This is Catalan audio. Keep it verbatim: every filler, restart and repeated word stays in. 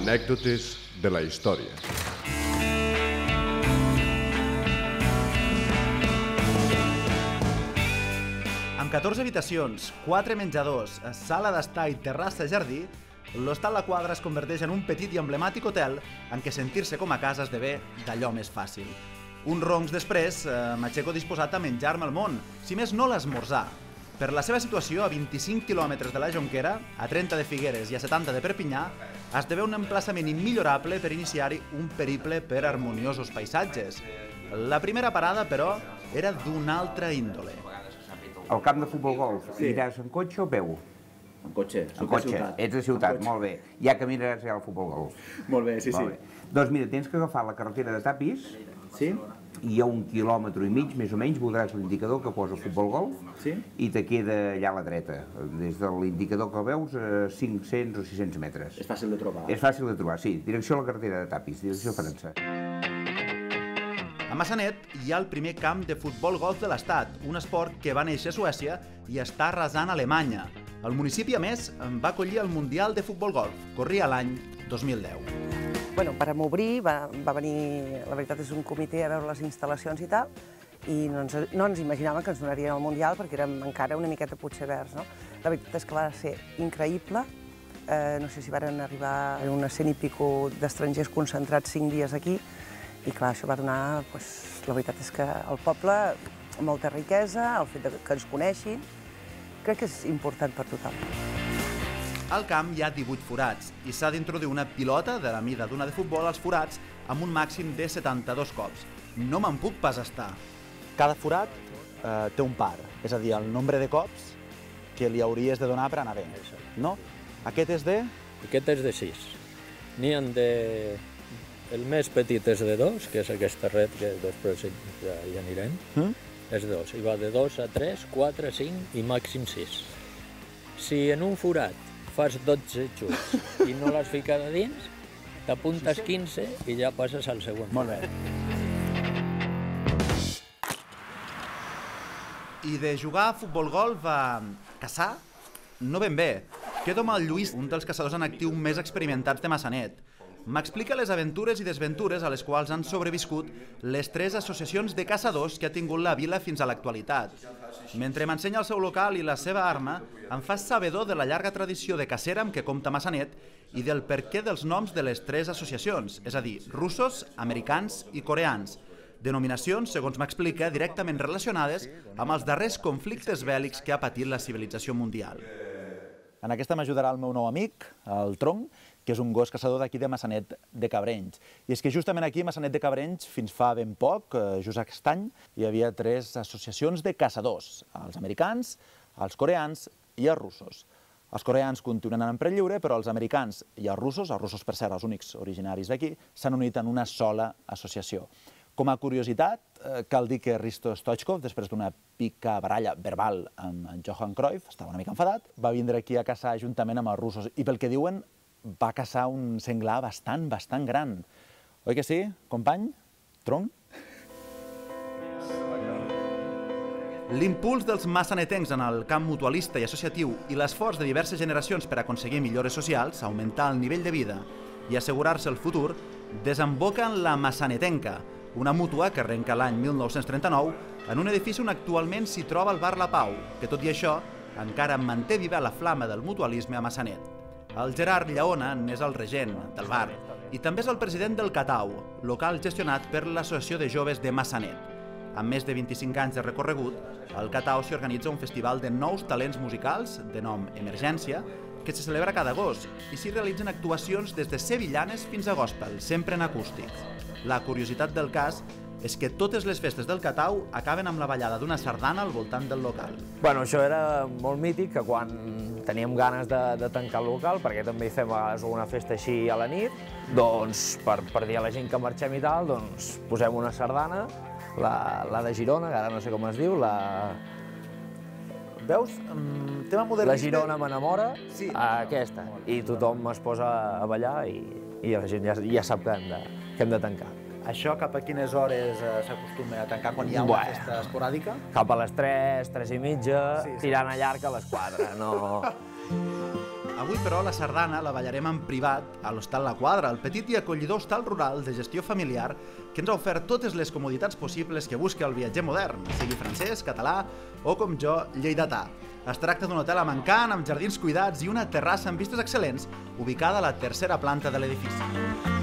Anècdotes de la història. Amb catorze habitacions, quatre menjadors, sala d'estar i terrassa-jardí, l'Hostal La Quadra es converteix en un petit i emblemàtic hotel en què sentir-se com a casa esdevé d'allò més fàcil. Uns roncs després, eh, m'aixeco disposat a menjar-me el món, si més no l'esmorzar. Per la seva situació, a vint-i-cinc quilòmetres de la Jonquera, a trenta de Figueres i a setanta de Perpinyà, esdevé un emplaçament immillorable per iniciar-hi un periple per harmoniosos paisatges. La primera parada, però, era d'una altra índole. Al camp de futbol golf, sí. Iràs en cotxe o a peu? En cotxe, en cotxe. Ets de ciutat, molt bé. Ja caminaràs al futbol golf. Molt bé, sí, molt sí. Bé. Doncs mira, tens que agafar la carretera de Tapis, sí? I a un quilòmetre i mig, més o menys, veuràs l'indicador que posa futbol golf, sí? I te queda allà a la dreta. Des de l'indicador que veus, a cinc-cents o sis-cents metres. És fàcil de trobar. És fàcil de trobar, sí. Direcció a la carretera de Tapis, direcció a França. A Massanet hi ha el primer camp de futbol-golf de l'Estat, un esport que va néixer a Suècia i està arrasant a Alemanya. El municipi, a més, va acollir el Mundial de Futbol-Golf, corria l'any dos mil deu. Bueno, per m'obrir va, va venir, la veritat és un comitè a veure les instal·lacions i tal, i no ens, no ens imaginàvem que ens donarien el Mundial perquè érem encara una miqueta potxeverts, no? La veritat és que va ser increïble, eh, no sé si varen arribar a unes cent i pico d'estrangers concentrats cinc dies aquí, i clar, això va donar, doncs, la veritat és que el poble, molta riquesa, el fet que ens coneixin, crec que és important per tothom. Al camp hi ha divuit forats i s'ha d'introduir una pilota de la mida d'una de futbol als forats amb un màxim de setanta-dos cops. No me'n puc pas estar. Cada forat eh, té un par, és a dir, el nombre de cops que li hauries de donar per anar bé. No? Aquest és de? Aquest és de sis. N'hi ha de... El més petit és de dos, que és aquesta red que després ja hi anirem. Mm? És de dos. I va de dos a tres, quatre, cinc i màxim sis. Si en un forat fas dotze xuts i no l'has ficat a dins, t'apuntes quinze i ja passes al següent. Molt bé. I de jugar a futbol-golf a caçar? No ben bé. Quedo amb el Lluís, un dels caçadors en actiu més experimentats de Massanet. M'explica les aventures i desventures a les quals han sobreviscut les tres associacions de caçadors que ha tingut la vila fins a l'actualitat. Mentre m'ensenya el seu local i la seva arma, em fa sabedor de la llarga tradició de cacera amb què compta Massanet i del perquè dels noms de les tres associacions, és a dir, russos, americans i coreans. Denominacions, segons m'explica, directament relacionades amb els darrers conflictes bèl·lics que ha patit la civilització mundial. En aquesta m'ajudarà el meu nou amic, el Tronc, que és un gos caçador d'aquí de Massanet de Cabrenys. I és que justament aquí, a Massanet de Cabrenys, fins fa ben poc, just aquest any, hi havia tres associacions de caçadors, els americans, els coreans i els russos. Els coreans continuen anant per lliure, però els americans i els russos, els russos per cert, els únics originaris d'aquí, s'han unit en una sola associació. Com a curiositat, cal dir que Risto Stoichkov, després d'una pica baralla verbal amb Johan Cruyff, estava una mica enfadat, va vindre aquí a caçar juntament amb els russos i pel que diuen va caçar un senglar bastant, bastant gran. Oi que sí, company? Tronc? L'impuls dels massanetencs en el camp mutualista i associatiu i l'esforç de diverses generacions per aconseguir millores socials, augmentar el nivell de vida i assegurar-se el futur, desemboca en la Massanetenca, una mútua que arrenca l'any mil nou-cents trenta-nou en un edifici on actualment s'hi troba el bar La Pau, que tot i això encara manté viva la flama del mutualisme a Massanet. El Gerard Lleona n'és el regent del bar i també és el president del Catau, local gestionat per l'Associació de Joves de Massanet. Amb més de vint-i-cinc anys de recorregut, al Catau s'hi organitza un festival de nous talents musicals, de nom Emergència, que se celebra cada agost i s'hi realitzen actuacions des de sevillanes fins a gospel, sempre en acústic. La curiositat del cas és que totes les festes del Catau acaben amb la ballada d'una sardana al voltant del local. Bueno, això era molt mític, que quan teníem ganes de, de tancar el local, perquè també hi fem una festa així a la nit, doncs per, per dir a la gent que marxem i tal, doncs posem una sardana, la, la de Girona, que ara no sé com es diu, la... Veus? Um, tema modernista... La Girona m'enamora, sí. Aquesta, i tothom es posa a ballar i, i la gent ja, ja sap que hem de, que hem de tancar. Això cap a quines hores s'acostuma a tancar quan hi ha una bueno, festa esporàdica? Cap a les tres, tres i mitja, sí, sí. Tirant a llarg a les quatre, no... Avui, però, la sardana la ballarem en privat a l'Hostal La Quadra, el petit i acollidor hostal rural de gestió familiar que ens ha ofert totes les comoditats possibles que busca el viatger modern, sigui francès, català o, com jo, lleidatà. Es tracta d'un hotel amb encant, amb jardins cuidats i una terrassa amb vistes excel·lents, ubicada a la tercera planta de l'edifici.